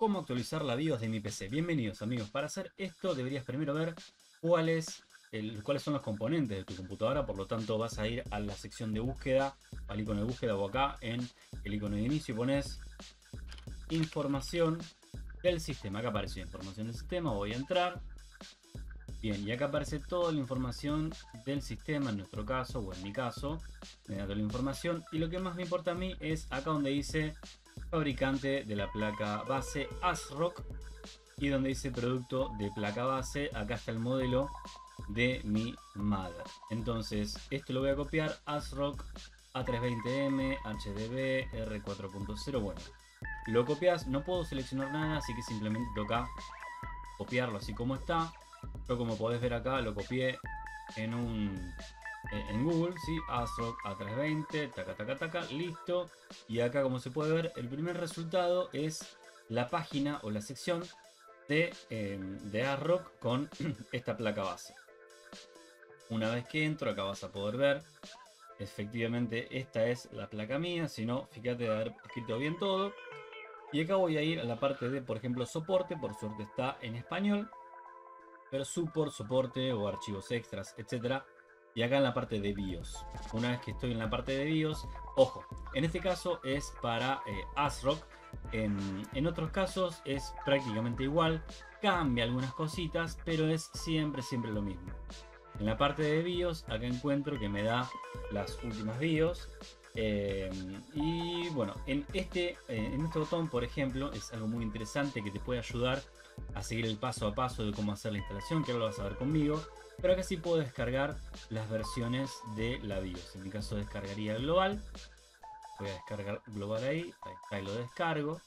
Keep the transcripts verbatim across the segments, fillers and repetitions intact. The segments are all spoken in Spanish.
cómo actualizar la BIOS de mi P C. Bienvenidos amigos, para hacer esto deberías primero ver cuál es el- cuáles son los componentes de tu computadora, por lo tanto vas a ir a la sección de búsqueda, al icono de búsqueda o acá en el icono de inicio y pones información del sistema. Acá aparece información del sistema, voy a entrar. Bien, y acá aparece toda la información del sistema, en nuestro caso, o en mi caso, me da toda la información. Y lo que más me importa a mí es acá donde dice fabricante de la placa base ASRock y donde dice producto de placa base, acá está el modelo de mi mother. Entonces, esto lo voy a copiar, ASRock A trescientos veinte M, H D B, R cuatro punto cero, bueno. Lo copias, no puedo seleccionar nada, así que simplemente toca copiarlo así como está. Yo, como podés ver acá, lo copié en un en Google, ¿sí? ASRock A trescientos veinte, taca, taca, taca, listo. Y acá, como se puede ver, el primer resultado es la página o la sección de, eh, de ASRock con esta placa base. Una vez que entro, acá vas a poder ver, efectivamente, esta es la placa mía. Si no, fíjate de haber escrito bien todo. Y acá voy a ir a la parte de, por ejemplo, soporte. Por suerte está en español. Pero support, soporte o archivos extras, etcétera. Y acá en la parte de BIOS. Una vez que estoy en la parte de BIOS, ojo, en este caso es para eh, ASRock. En, en otros casos es prácticamente igual. Cambia algunas cositas, pero es siempre, siempre lo mismo. En la parte de BIOS, acá encuentro que me da las últimas BIOS. Eh, y bueno, en este, eh, en este botón, por ejemplo, es algo muy interesante que te puede ayudar a seguir el paso a paso de cómo hacer la instalación, que ahora lo vas a ver conmigo. Pero acá sí puedo descargar las versiones de la BIOS. En mi caso descargaría global. Voy a descargar global ahí. Ahí está, y lo descargo.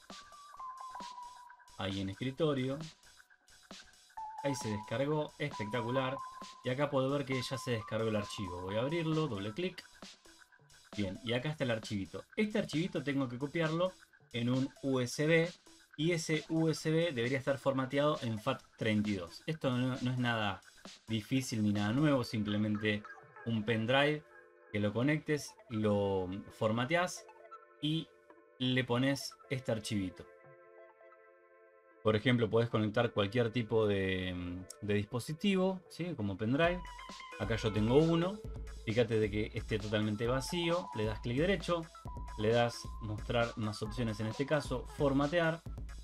Ahí en escritorio. Ahí se descargó, espectacular. Y acá puedo ver que ya se descargó el archivo. Voy a abrirlo, doble clic. Bien, y acá está el archivito. Este archivito tengo que copiarlo en un U S B. Y ese U S B debería estar formateado en FAT treinta y dos. Esto no, no es nada difícil ni nada nuevo. Simplemente un pendrive que lo conectes, lo formateas y le pones este archivito. Por ejemplo, podés conectar cualquier tipo de, de dispositivo, ¿sí? Como pendrive. Acá yo tengo uno. Fíjate de que esté totalmente vacío. Le das clic derecho. Le das mostrar más opciones, en este caso formatear.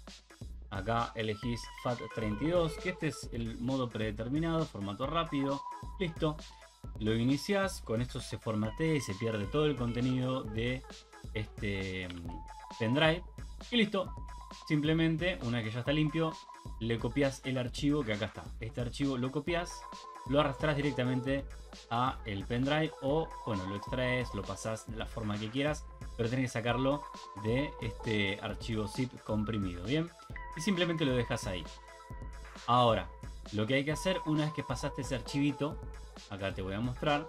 Acá elegís FAT treinta y dos, que este es el modo predeterminado, formato rápido. Listo. Lo iniciás. Con esto se formatea y se pierde todo el contenido de este pendrive. Y listo. Simplemente, una vez que ya está limpio, le copias el archivo que acá está. Este archivo lo copias, lo arrastras directamente a el pendrive o, bueno, lo extraes, lo pasas de la forma que quieras, pero tenés que sacarlo de este archivo zip comprimido, ¿bien? Y simplemente lo dejas ahí. Ahora, lo que hay que hacer una vez que pasaste ese archivito, acá te voy a mostrar,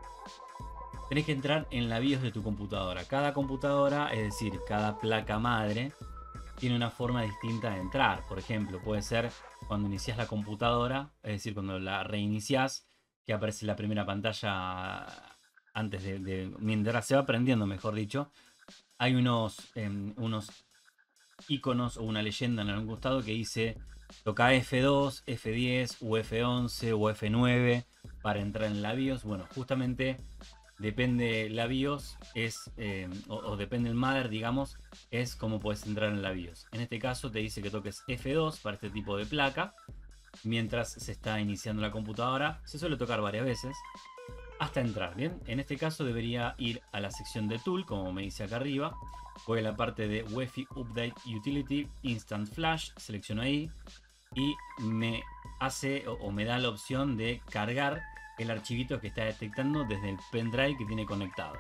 tenés que entrar en la BIOS de tu computadora. Cada computadora, es decir, cada placa madre, tiene una forma distinta de entrar. Por ejemplo, puede ser cuando inicias la computadora, es decir, cuando la reinicias, que aparece la primera pantalla antes de, de mientras se va prendiendo, mejor dicho. Hay unos, eh, unos iconos o una leyenda en algún costado que dice toca F dos, F diez, u F once o F nueve para entrar en la BIOS. Bueno, justamente depende la BIOS, es, eh, o, o depende el mother, digamos, es como puedes entrar en la BIOS. En este caso te dice que toques F dos para este tipo de placa. Mientras se está iniciando la computadora, se suele tocar varias veces hasta entrar, ¿bien? En este caso debería ir a la sección de Tool, como me dice acá arriba. Voy a la parte de Wi-Fi Update Utility Instant Flash, selecciono ahí y me hace o, o me da la opción de cargar el archivito que está detectando desde el pendrive que tiene conectado.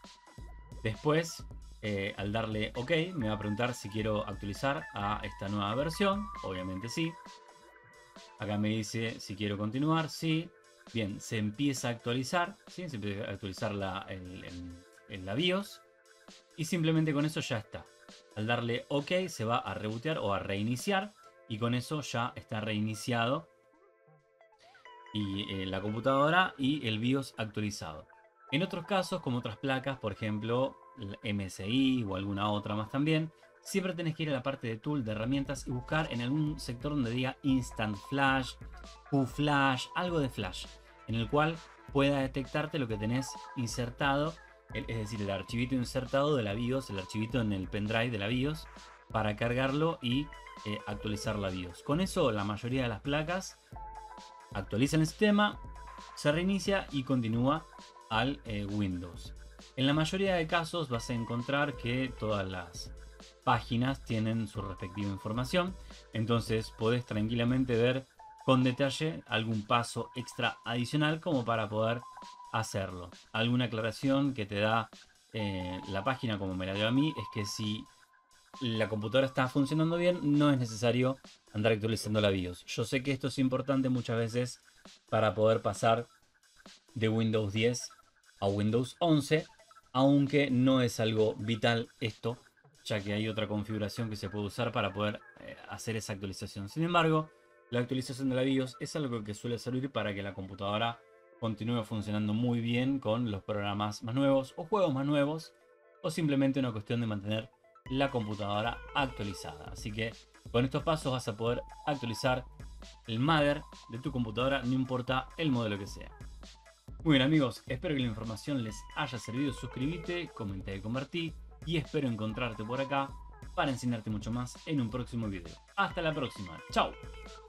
Después, eh, al darle OK, me va a preguntar si quiero actualizar a esta nueva versión. Obviamente sí. Acá me dice si quiero continuar, sí. Bien, se empieza a actualizar, ¿sí? Se empieza a actualizar la, el, el, el, la BIOS. Y simplemente con eso ya está. Al darle OK se va a rebootear o a reiniciar. Y con eso ya está reiniciado y, eh, la computadora y el BIOS actualizado. En otros casos, como otras placas, por ejemplo, el M S I o alguna otra más también, siempre tenés que ir a la parte de tool, de herramientas y buscar en algún sector donde diga Instant Flash, Q Flash, algo de Flash, en el cual pueda detectarte lo que tenés insertado, es decir, el archivito insertado de la BIOS, el archivito en el pendrive de la BIOS, para cargarlo y eh, actualizar la BIOS. Con eso la mayoría de las placas actualizan el sistema, se reinicia y continúa al eh, Windows. En la mayoría de casos vas a encontrar que todas las páginas tienen su respectiva información, entonces podés tranquilamente ver con detalle algún paso extra adicional como para poder hacerlo. Alguna aclaración que te da eh, la página, como me la dio a mí, es que si la computadora está funcionando bien, no es necesario andar actualizando la BIOS. Yo sé que esto es importante muchas veces para poder pasar de Windows diez a Windows once, aunque no es algo vital esto, ya que hay otra configuración que se puede usar para poder eh, hacer esa actualización. Sin embargo, la actualización de la BIOS es algo que suele servir para que la computadora continúe funcionando muy bien con los programas más nuevos o juegos más nuevos, o simplemente una cuestión de mantener la computadora actualizada. Así que con estos pasos vas a poder actualizar el mother de tu computadora, no importa el modelo que sea. Muy bien amigos, espero que la información les haya servido. Suscríbete, comenta y compartí, y espero encontrarte por acá para enseñarte mucho más en un próximo video. Hasta la próxima, chao.